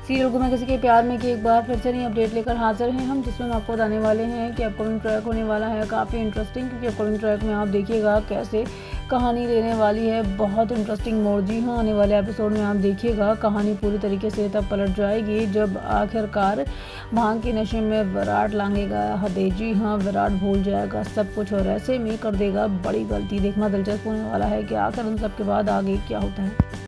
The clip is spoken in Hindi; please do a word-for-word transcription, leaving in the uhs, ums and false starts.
सीरियल गुम है किसी के प्यार में की एक बार फिर से नई अपडेट लेकर हाजिर हैं हम, जिसमें हम आपको बताने वाले हैं कि अपकमिंग ट्रैक होने वाला है काफ़ी इंटरेस्टिंग, क्योंकि अपकमिंग ट्रैक में आप देखिएगा कैसे कहानी लेने वाली है बहुत इंटरेस्टिंग मोड़। जी हाँ, आने वाले एपिसोड में आप देखिएगा कहानी पूरी तरीके से तब पलट जाएगी जब आखिरकार भांग के नशे में विराट लांगेगा हदे। जी हाँ, विराट भूल जाएगा सब कुछ और ऐसे में कर देगा बड़ी गलती। देखना दिलचस्प होने वाला है कि आखिर उन सब के बाद आगे क्या होता है।